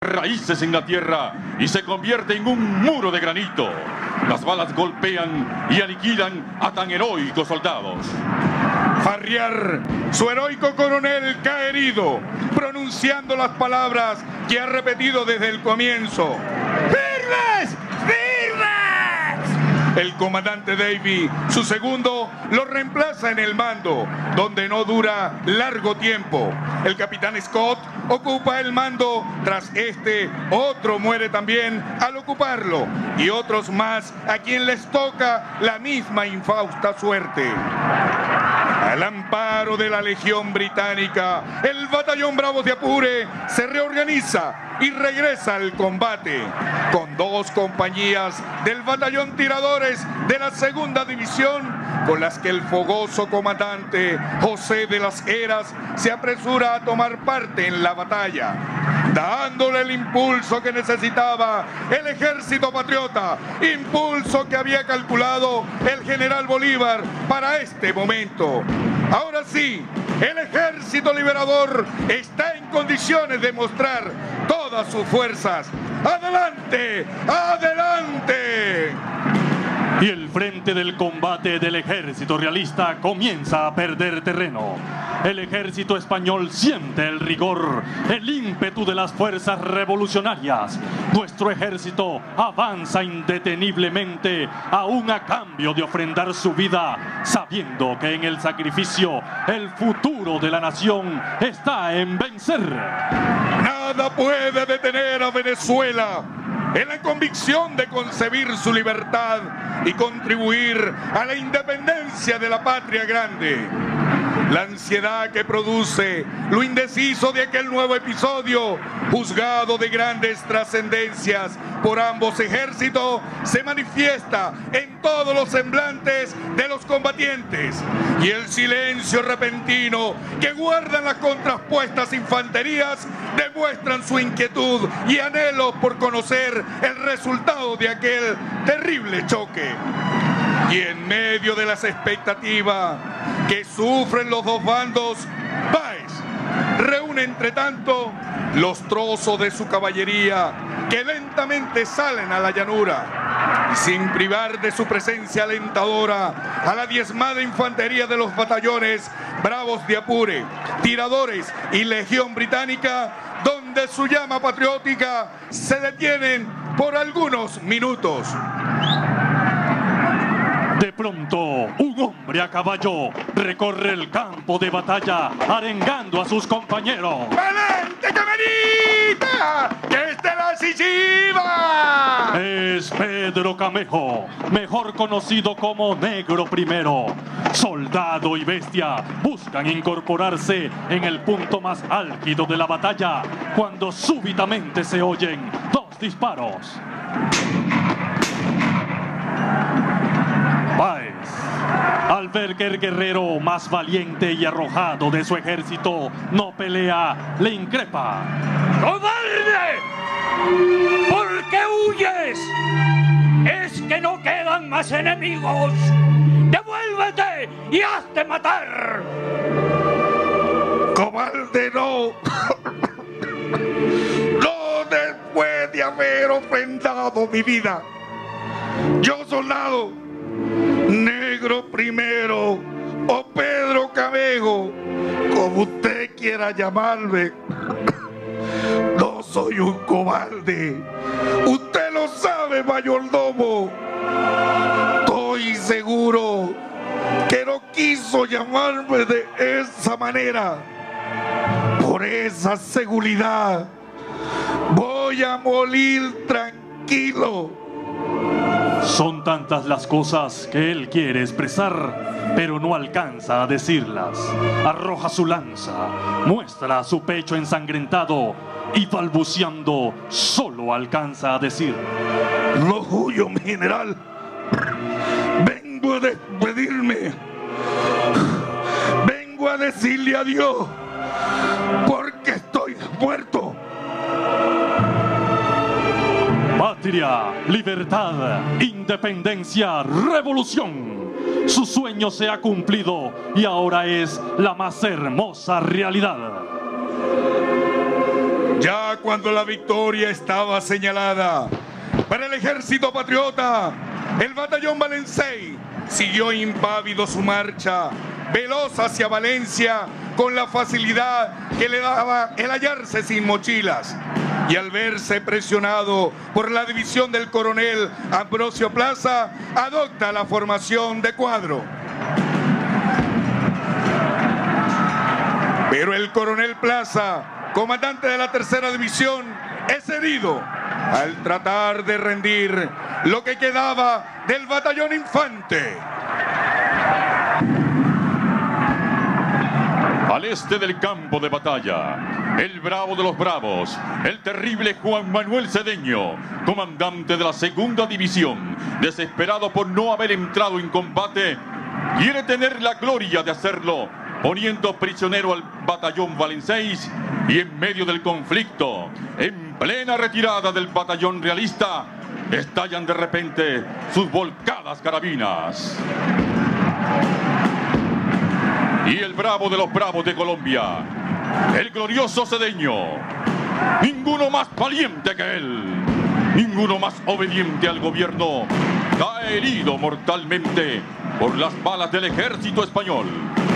raíces en la tierra y se convierte en un muro de granito. Las balas golpean y aniquilan a tan heroicos soldados. Farriar, su heroico coronel, cae herido, pronunciando las palabras que ha repetido desde el comienzo. ¡Firmes! ¡Firmes! El comandante Davy, su segundo, lo reemplaza en el mando, donde no dura largo tiempo. El capitán Scott ocupa el mando, tras este, otro muere también al ocuparlo, y otros más a quien les toca la misma infausta suerte. Al amparo de la Legión Británica, el batallón Bravos de Apure se reorganiza y regresa al combate, con 2 compañías del batallón Tiradores de la segunda división, con las que el fogoso comandante José de las Heras se apresura a tomar parte en la batalla, dándole el impulso que necesitaba el ejército patriota, impulso que había calculado el general Bolívar para este momento. Ahora sí, el ejército liberador está en condiciones de mostrar todas sus fuerzas. ¡Adelante! ¡Adelante! Y el frente del combate del ejército realista comienza a perder terreno. El ejército español siente el rigor, el ímpetu de las fuerzas revolucionarias. Nuestro ejército avanza indeteniblemente, aún a cambio de ofrendar su vida, sabiendo que en el sacrificio el futuro de la nación está en vencer. Nada puede detener a Venezuela en la convicción de concebir su libertad y contribuir a la independencia de la patria grande. La ansiedad que produce lo indeciso de aquel nuevo episodio, juzgado de grandes trascendencias por ambos ejércitos, se manifiesta en todos los semblantes de los combatientes, y el silencio repentino que guardan las contrapuestas infanterías demuestran su inquietud y anhelo por conocer el resultado de aquel terrible choque. Y en medio de las expectativas que sufren los dos bandos, Báez reúne entre tanto los trozos de su caballería que lentamente salen a la llanura, y sin privar de su presencia alentadora a la diezmada infantería de los batallones Bravos de Apure, Tiradores y Legión Británica, donde su llama patriótica se detienen por algunos minutos. De pronto, un hombre a caballo recorre el campo de batalla arengando a sus compañeros. ¡Valente camarita! ¡Que es de la decisiva! Es Pedro Camejo, mejor conocido como Negro Primero. Soldado y bestia buscan incorporarse en el punto más álgido de la batalla cuando súbitamente se oyen 2 disparos. Báez, al ver que el guerrero más valiente y arrojado de su ejército no pelea, le increpa. ¡Cobarde! ¿Por qué huyes? ¿Es que no quedan más enemigos? ¡Devuélvete y hazte matar! ¡Cobarde no! ¡No después de haber ofrendado mi vida! Yo, soldado Negro Primero o Pedro Camejo, como usted quiera llamarme, no soy un cobarde. Usted lo sabe, mayordomo. Estoy seguro que no quiso llamarme de esa manera. Por esa seguridad voy a morir tranquilo. Son tantas las cosas que él quiere expresar, pero no alcanza a decirlas. Arroja su lanza, muestra su pecho ensangrentado y balbuceando solo alcanza a decir: No huyo, mi general. Vengo a despedirme. Vengo a decirle adiós, porque estoy muerto. Patria, libertad, independencia, revolución. Su sueño se ha cumplido y ahora es la más hermosa realidad. Ya cuando la victoria estaba señalada para el ejército patriota, el batallón Valencey siguió impávido su marcha, veloz hacia Valencia, con la facilidad que le daba el hallarse sin mochilas. Y al verse presionado por la división del coronel Ambrosio Plaza, adopta la formación de cuadro. Pero el coronel Plaza, comandante de la tercera división, es herido al tratar de rendir lo que quedaba del batallón Infante. Al este del campo de batalla, el bravo de los bravos, el terrible Juan Manuel Cedeño, comandante de la segunda división, desesperado por no haber entrado en combate, quiere tener la gloria de hacerlo, poniendo prisionero al batallón Valencey, y en medio del conflicto, en plena retirada del batallón realista, estallan de repente sus volcadas carabinas. Y el bravo de los bravos de Colombia, el glorioso Cedeño, ninguno más valiente que él, ninguno más obediente al gobierno, cae herido mortalmente por las balas del ejército español.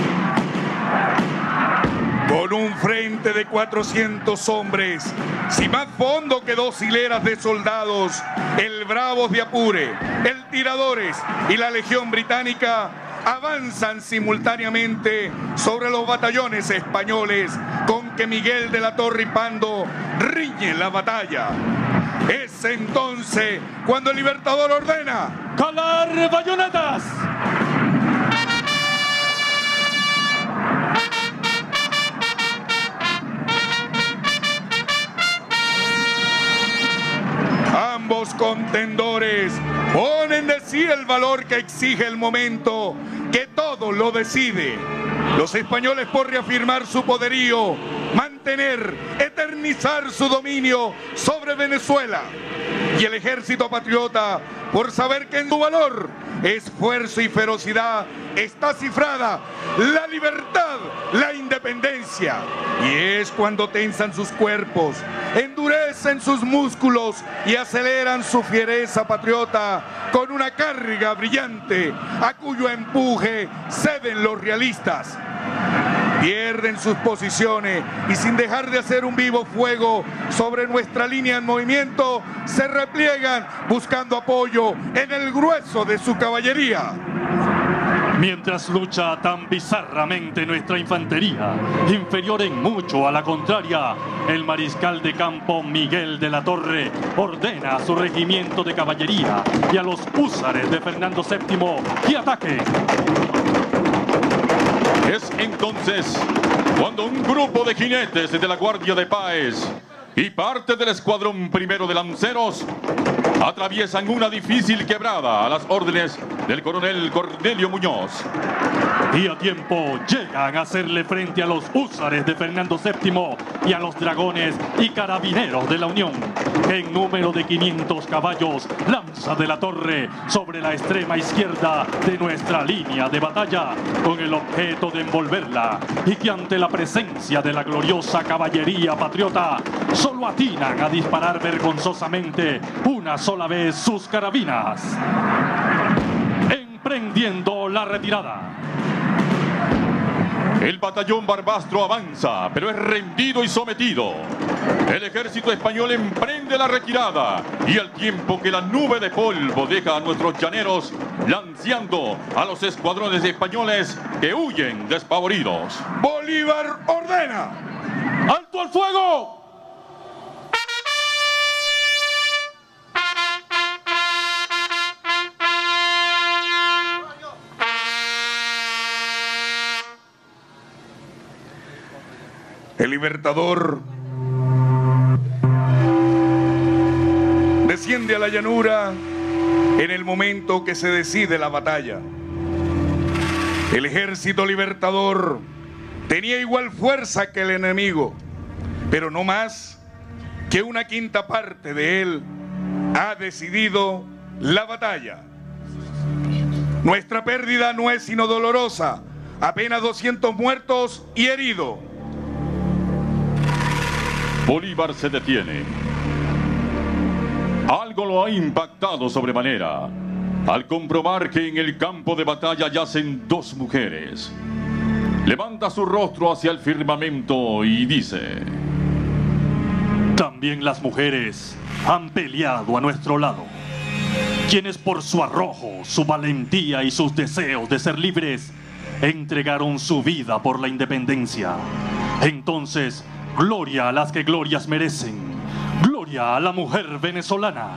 Con un frente de 400 hombres, sin más fondo que 2 hileras de soldados, el Bravos de Apure, el Tiradores y la Legión Británica avanzan simultáneamente sobre los batallones españoles con que Miguel de la Torre y Pando riñen la batalla. Es entonces cuando el Libertador ordena: ¡calar bayonetas! Ambos contendores ponen de sí el valor que exige el momento, que todo lo decide. Los españoles, por reafirmar su poderío, mantener, eternizar su dominio sobre Venezuela. Y el ejército patriota, por saber que en su valor, esfuerzo y ferocidad está cifrada la libertad, la independencia. Y es cuando tensan sus cuerpos, endurecen sus músculos y aceleran su fiereza patriota con una carga brillante, a cuyo empuje ceden los realistas. Pierden sus posiciones y, sin dejar de hacer un vivo fuego sobre nuestra línea en movimiento, se repliegan buscando apoyo en el grueso de su caballería. Mientras lucha tan bizarramente nuestra infantería, inferior en mucho a la contraria, el mariscal de campo Miguel de la Torre ordena a su regimiento de caballería y a los húsares de Fernando VII que ataquen. Es entonces cuando un grupo de jinetes de la Guardia de Páez y parte del escuadrón primero de lanceros atraviesan una difícil quebrada a las órdenes del coronel Cornelio Muñoz. Y a tiempo llegan a hacerle frente a los húsares de Fernando VII y a los dragones y carabineros de la Unión. En número de 500 caballos, lanza de la Torre sobre la extrema izquierda de nuestra línea de batalla, con el objeto de envolverla, y que ante la presencia de la gloriosa caballería patriota, solo atinan a disparar vergonzosamente una sola vez sus carabinas, emprendiendo la retirada. El batallón Barbastro avanza, pero es rendido y sometido. El ejército español emprende la retirada, y al tiempo que la nube de polvo deja a nuestros llaneros lanceando a los escuadrones españoles que huyen despavoridos. Bolívar ordena: ¡alto al fuego! El Libertador desciende a la llanura en el momento que se decide la batalla. El ejército libertador tenía igual fuerza que el enemigo, pero no más que una quinta parte de él ha decidido la batalla. Nuestra pérdida no es sino dolorosa, apenas 200 muertos y heridos. Bolívar se detiene. Algo lo ha impactado sobremanera al comprobar que en el campo de batalla yacen dos mujeres. Levanta su rostro hacia el firmamento y dice: también las mujeres han peleado a nuestro lado, quienes por su arrojo, su valentía y sus deseos de ser libres entregaron su vida por la independencia. Entonces, gloria a las que glorias merecen, gloria a la mujer venezolana.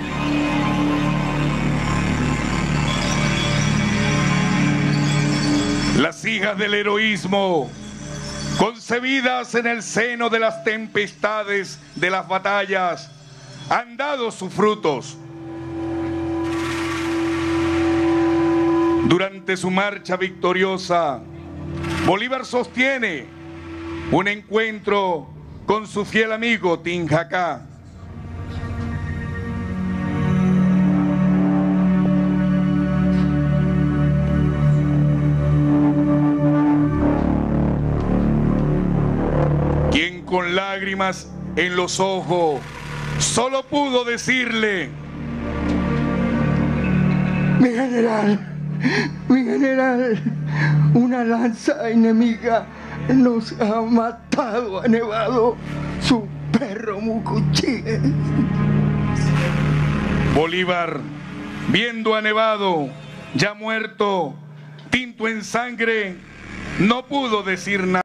Las hijas del heroísmo, concebidas en el seno de las tempestades de las batallas, han dado sus frutos. Durante su marcha victoriosa, Bolívar sostiene un encuentro con su fiel amigo Tinjacá. Quien con lágrimas en los ojos solo pudo decirle: mi general, una lanza enemiga nos ha matado a Nevado, su perro Mucuchíes. Bolívar, viendo a Nevado ya muerto, tinto en sangre, no pudo decir nada.